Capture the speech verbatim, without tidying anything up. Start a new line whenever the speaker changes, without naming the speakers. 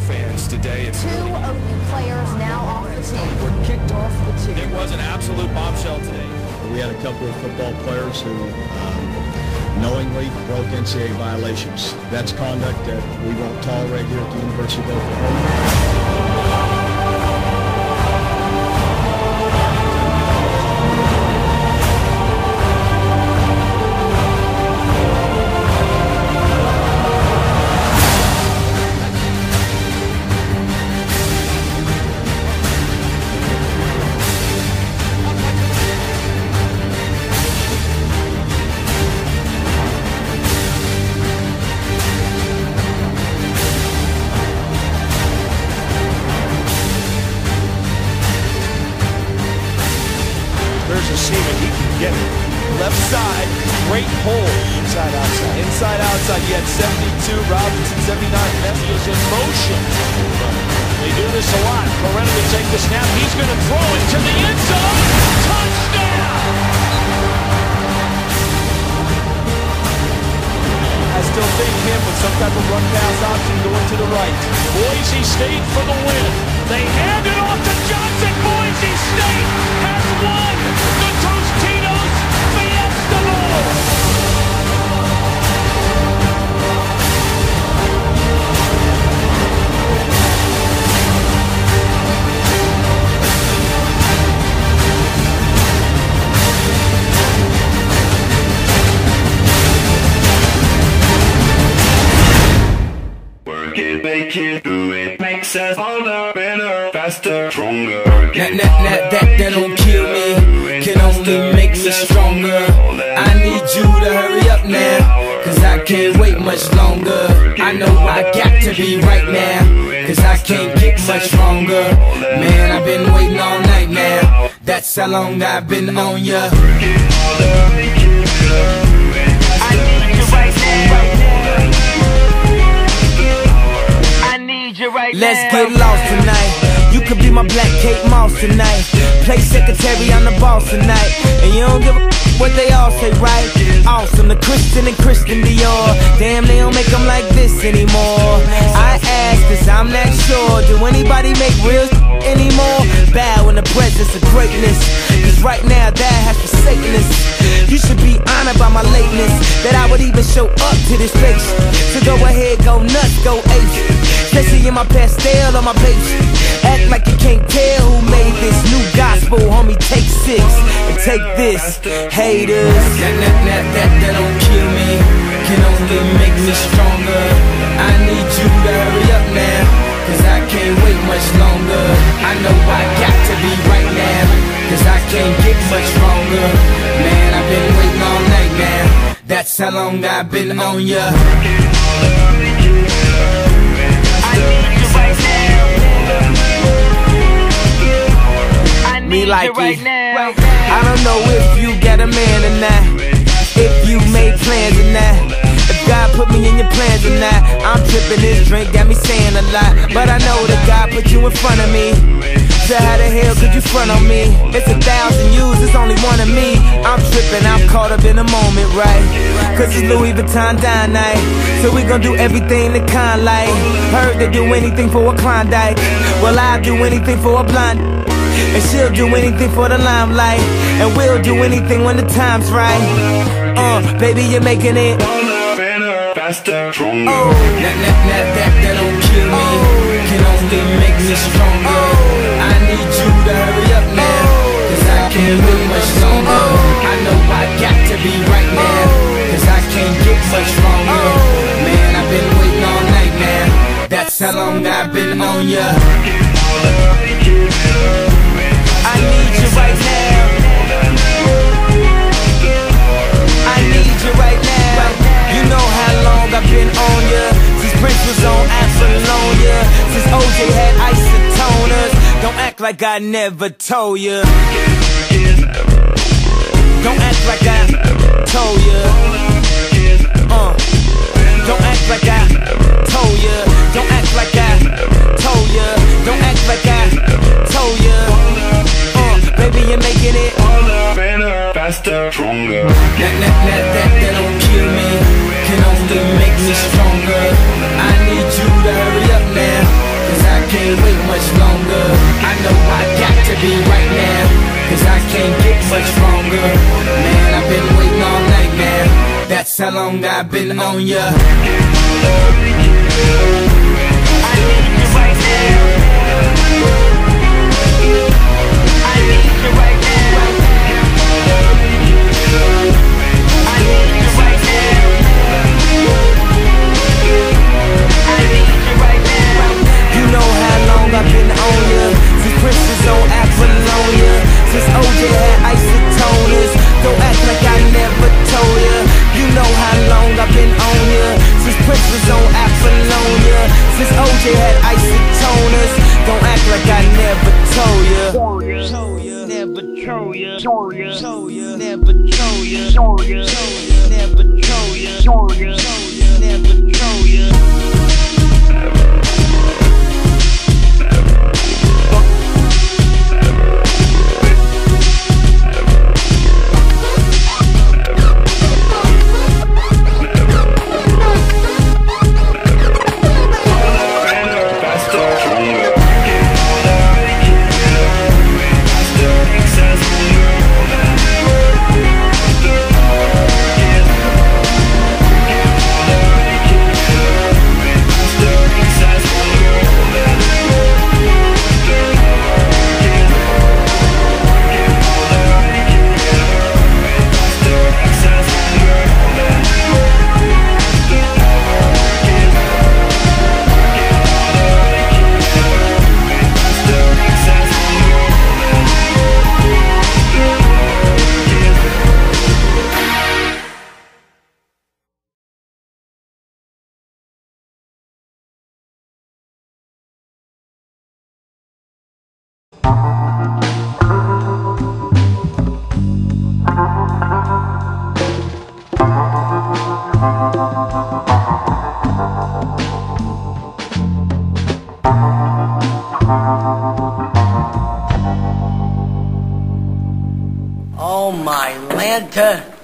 fans today. It's
Two O U players now off the team.
Were kicked off the team.
It was an absolute bombshell today.
We had a couple of football players who um, knowingly broke N C double A violations. That's conduct that we won't tolerate here at the University of Oklahoma.
There's a seam and he can get it. Left side, great hole. Inside, outside. Inside, outside. You had seventy-two, Robinson seventy-nine. Nephew's in motion. They do this a lot. Coretta to take the snap. He's going to throw it to the end zone. Touchdown! I still think him with some type of run pass option going to the right. Boise State for the win. They hand it off to Johnson. Boise State has won the Tostitos Fiesta Bowl.
Work it, make it, do it, makes us harder, better, faster, stronger.
That, that, that, that, that don't kill me, can only make me stronger. I need you to hurry up now, cause I can't wait much longer. I know I got to be right now, cause I can't get much stronger. Man, I've been waiting all night now, that's how long I've been on ya. I need you right now. Right Let's now. Get lost tonight. You could be my black Kate Moss tonight. Play secretary on the boss tonight. And you don't give a what they all say, right? Awesome, the Christian and Christian Dior. Damn, they don't make them like this anymore. I ask cause I'm not sure. Do anybody make real anymore? Bow in the presence of greatness, cause right now that has forsaken us. You should be honored by my lateness, that I would even show up to this place. So go ahead, go nuts, go ape. Especially in my pastel on my page. Act like you can't tell who made this new gospel, homie. Take six and take this, haters. That, that, that, that, that don't kill me, can only make me stronger. I need you to hurry up now, cause I can't wait much longer. I know I got to be right now, cause I can't get much stronger. Man, I've been waiting all night now, that's how long I've been on ya. Me like right now. I don't know if you got a man or not, if you made plans or not, if God put me in your plans or not. I'm tripping, this drink got me saying a lot, but I know that God put you in front of me. So how the hell could you front on me? It's a thousand yous, it's only one of me. I'm tripping, I'm caught up in the moment, right? Cause it's Louis Vuitton dine night, so we gon' do everything the kind like. Heard they do anything for a Klondike, well I'll do anything for a blind. And she'll do anything for the limelight, and we'll do anything when the time's right. Uh, baby, you're making it
Better, faster, stronger.
Oh, that, that, that, that, that don't kill me, can only make me stronger. I need you to hurry up now, cause I can't wait much longer. I know I got to be right now, cause I can't get much stronger. Man, I've been waiting all night now, that's how long I've been on ya. I need you right now. I need you right now. You know how long I've been on ya, since Prince was on Apollonia, since O J had isotoners. Don't act like I never told ya. Don't act like I told ya. Uh. Don't act like I told ya. Don't act like I told ya. Don't act like I told ya. Uh, baby, you're making it
Better, faster, stronger.
That, that, that, that, that don't kill me, can only make me stronger. I need you to hurry up now, long I've been on ya. Never told ya, told ya, told ya, never told ya, told ya, never told ya, told ya, never told ya.
Oh my Lanta.